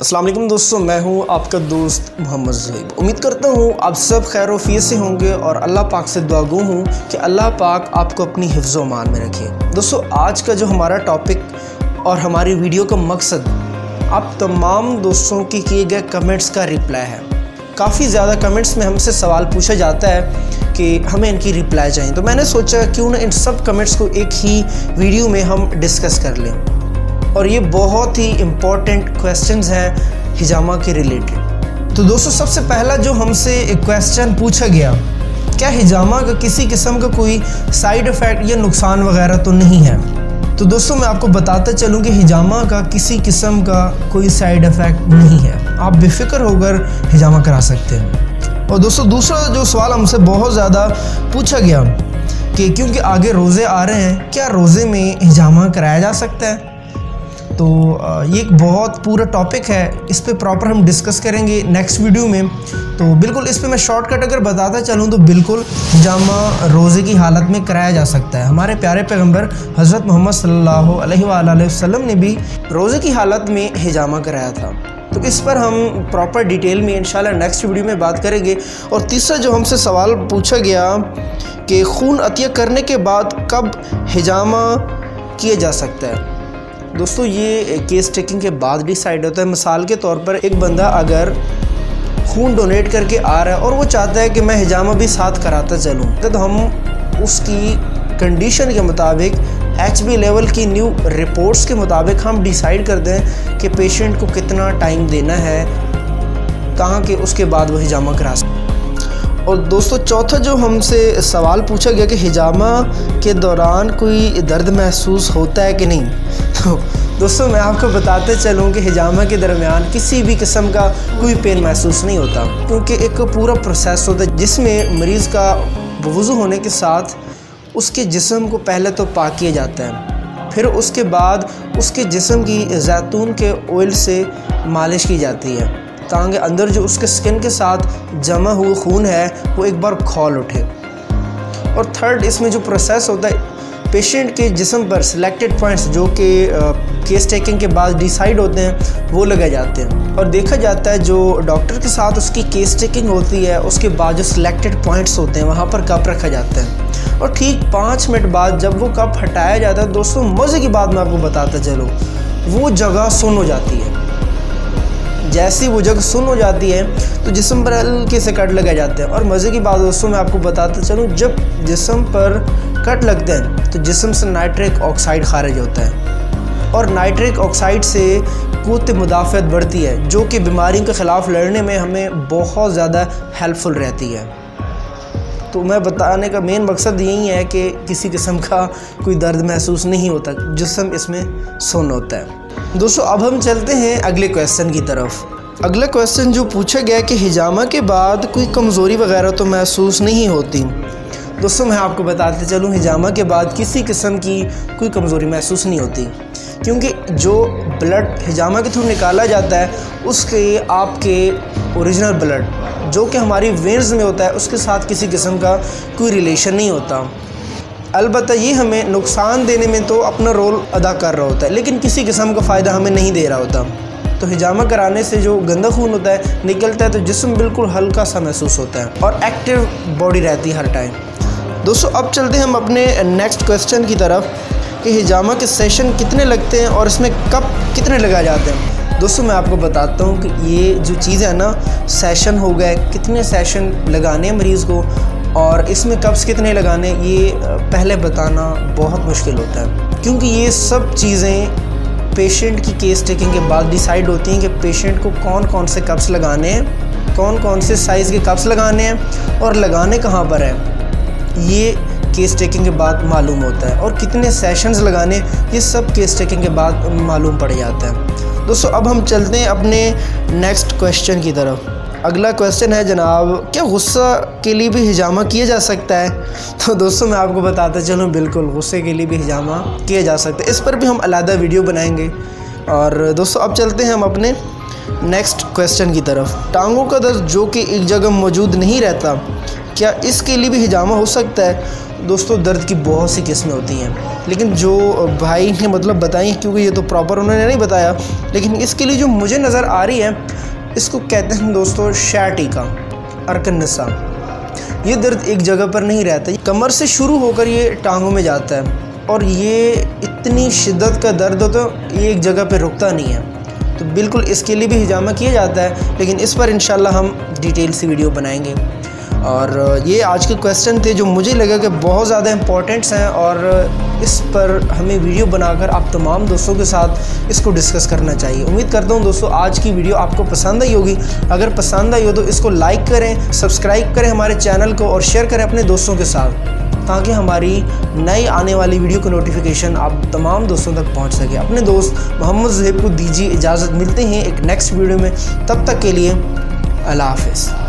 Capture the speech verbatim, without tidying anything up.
अस्सलाम वालेकुम दोस्तों, मैं हूं आपका दोस्त मोहम्मद ज़हीब। उम्मीद करता हूं आप सब खैर वफ़ियत से होंगे और अल्लाह पाक से दुआ गो हूं कि अल्लाह पाक आपको अपनी हिफ्ज़ व अमान में रखे। दोस्तों, आज का जो हमारा टॉपिक और हमारी वीडियो का मकसद आप तमाम दोस्तों के किए गए कमेंट्स का रिप्लाई है। काफ़ी ज़्यादा कमेंट्स में हमसे सवाल पूछा जाता है कि हमें इनकी रिप्लाई चाहिए, तो मैंने सोचा क्यों ना इन सब कमेंट्स को एक ही वीडियो में हम डिस्कस कर लें। और ये बहुत ही इम्पॉर्टेंट क्वेश्चंस हैं हिजामा के रिलेटेड। तो दोस्तों, सबसे पहला जो हमसे एक क्वेश्चन पूछा गया, क्या हिजामा का किसी किस्म का कोई साइड इफ़ेक्ट या नुकसान वगैरह तो नहीं है? तो दोस्तों, मैं आपको बताता चलूँ कि हिजामा का किसी किस्म का कोई साइड इफ़ेक्ट नहीं है। आप बेफिक्र होकर हिजामा करा सकते हैं। और दोस्तों, दूसरा जो सवाल हमसे बहुत ज़्यादा पूछा गया कि क्योंकि आगे रोज़े आ रहे हैं, क्या रोज़े में हिजामा कराया जा सकता है? तो ये एक बहुत पूरा टॉपिक है, इस पे प्रॉपर हम डिस्कस करेंगे नेक्स्ट वीडियो में। तो बिल्कुल इस पे मैं शॉर्टकट अगर बताता चलूँ तो बिल्कुल हिजामा रोज़े की हालत में कराया जा सकता है। हमारे प्यारे पैगंबर हज़रत मोहम्मद सल्लल्लाहु अलैहि वसल्लम ने भी रोज़े की हालत में हिजामा कराया था। तो इस पर हम प्रॉपर डिटेल में इंशाल्लाह नेक्स्ट वीडियो में बात करेंगे। और तीसरा जो हमसे सवाल पूछा गया कि खून अतिया करने के बाद कब हिजामा किया जा सकता है? दोस्तों, ये केस टेकिंग के बाद डिसाइड होता है। मिसाल के तौर पर एक बंदा अगर खून डोनेट करके आ रहा है और वो चाहता है कि मैं हिजामा भी साथ कराता चलूँ, तो हम उसकी कंडीशन के मुताबिक एच बी लेवल की न्यू रिपोर्ट्स के मुताबिक हम डिसाइड करते हैं कि पेशेंट को कितना टाइम देना है, कहाँ के उसके बाद वो हिजामा करा सकते। और दोस्तों, चौथा जो हमसे सवाल पूछा गया कि हिजामा के दौरान कोई दर्द महसूस होता है कि नहीं? तो दोस्तों, मैं आपको बताते चलूँ कि हिजामा के दरमियान किसी भी किस्म का कोई पेन महसूस नहीं होता, क्योंकि एक पूरा प्रोसेस होता है जिसमें मरीज़ का वज़ू होने के साथ उसके जिस्म को पहले तो पाक किया जाता है, फिर उसके बाद उसके जिस्म की जैतून के ऑयल से मालिश की जाती है ताकि अंदर जो उसके स्किन के साथ जमा हुआ खून है वो एक बार खौल उठे। और थर्ड, इसमें जो प्रोसेस होता है, पेशेंट के जिस्म पर सिलेक्टेड पॉइंट्स जो कि केस टेकिंग के बाद डिसाइड होते हैं वो लगाए जाते हैं। और देखा जाता है जो डॉक्टर के साथ उसकी केस टेकिंग होती है उसके बाद जो सिलेक्टेड पॉइंट्स होते हैं वहाँ पर कप रखा जाता है। और ठीक पाँच मिनट बाद जब वो कप हटाया जाता है, दोस्तों मज़े की बात मैं आपको बताता चलूँ, वो जगह सुन्न हो जाती है। जैसी वो जगह सुन्न हो जाती है तो जिस्म पर हल्के से कट लगाए जाते हैं। और मज़े की बात दोस्तों, मैं आपको बताता चलूँ, जब जिस्म पर कट लगते हैं तो जिस्म से नाइट्रिक ऑक्साइड खारिज होता है और नाइट्रिक ऑक्साइड से क़ुव्वत मुदाफ़अत बढ़ती है, जो कि बीमारियों के ख़िलाफ़ लड़ने में हमें बहुत ज़्यादा हेल्पफुल रहती है। तो मैं बताने का मेन मकसद यही है कि किसी किस्म का कोई दर्द महसूस नहीं होता, जिस्म इसमें सुन्न होता है। दोस्तों, अब हम चलते हैं अगले क्वेश्चन की तरफ। अगला क्वेश्चन जो पूछा गया कि हिजामा के बाद कोई कमज़ोरी वगैरह तो महसूस नहीं होती? दोस्तों, मैं आपको बताते चलूँ, हिजामा के बाद किसी किस्म की कोई कमज़ोरी महसूस नहीं होती, क्योंकि जो ब्लड हिजामा के थ्रू निकाला जाता है उसके आपके ओरिजिनल ब्लड जो कि हमारी वेन्स में होता है उसके साथ किसी किस्म का कोई रिलेशन नहीं होता। अलबत्ता ये हमें नुकसान देने में तो अपना रोल अदा कर रहा होता है, लेकिन किसी किस्म का फ़ायदा हमें नहीं दे रहा होता। तो हिजामा कराने से जो गंदा खून होता है निकलता है तो जिस्म बिल्कुल हल्का सा महसूस होता है और एक्टिव बॉडी रहती है हर टाइम। दोस्तों, अब चलते हैं हम अपने नेक्स्ट क्वेश्चन की तरफ कि हिजामा के सेशन कितने लगते हैं और इसमें कब कितने लगाए जाते हैं। दोस्तों, मैं आपको बताता हूँ कि ये जो चीज़ है ना, सेशन हो गए, कितने सेशन लगाने हैं मरीज़ को और इसमें कब्स कितने लगाने, ये पहले बताना बहुत मुश्किल होता है, क्योंकि ये सब चीज़ें पेशेंट की केस टेकिंग के बाद डिसाइड होती हैं कि पेशेंट को कौन कौन से कब्स लगाने हैं, कौन कौन से साइज़ के कब्स लगाने हैं और लगाने कहाँ पर है, ये केस टेकिंग के बाद मालूम होता है। और कितने सेशंस लगाने, ये सब केस टेकिंग के बाद मालूम पड़ जाता है। दोस्तों, अब हम चलते हैं अपने नेक्स्ट क्वेश्चन की तरफ। अगला क्वेश्चन है जनाब, क्या गुस्सा के लिए भी हिजामा किया जा सकता है? तो दोस्तों, मैं आपको बताता चलूँ, बिल्कुल गुस्से के लिए भी हिजामा किया जा सकता है। इस पर भी हम अलग वीडियो बनाएंगे। और दोस्तों, अब चलते हैं हम अपने नेक्स्ट क्वेश्चन की तरफ। टांगों का दर्द जो कि एक जगह मौजूद नहीं रहता, क्या इसके लिए भी हिजामा हो सकता है? दोस्तों दर्द की बहुत सी किस्में होती हैं, लेकिन जो भाई ने मतलब बताई, क्योंकि ये तो प्रॉपर उन्होंने नहीं बताया, लेकिन इसके लिए जो मुझे नज़र आ रही है इसको कहते हैं दोस्तों शाटिका अरकनसा। ये दर्द एक जगह पर नहीं रहता, कमर से शुरू होकर ये टांगों में जाता है और ये इतनी शिद्दत का दर्द हो तो ये एक जगह पर रुकता नहीं है। तो बिल्कुल इसके लिए भी हिजामा किया जाता है, लेकिन इस पर इंशाल्लाह हम डिटेल से वीडियो बनाएंगे। और ये आज के क्वेश्चन थे जो मुझे लगा कि बहुत ज़्यादा इम्पोर्टेंट्स हैं और इस पर हमें वीडियो बनाकर आप तमाम दोस्तों के साथ इसको डिस्कस करना चाहिए। उम्मीद करता हूँ दोस्तों आज की वीडियो आपको पसंद आई होगी। अगर पसंद आई हो तो इसको लाइक करें, सब्सक्राइब करें हमारे चैनल को और शेयर करें अपने दोस्तों के साथ, ताकि हमारी नई आने वाली वीडियो की नोटिफिकेशन आप तमाम दोस्तों तक पहुंच सके। अपने दोस्त मोहम्मद ज़ुहैब को दीजिए इजाज़त, मिलते हैं एक नेक्स्ट वीडियो में। तब तक के लिए अल्लाह हाफ़िज़।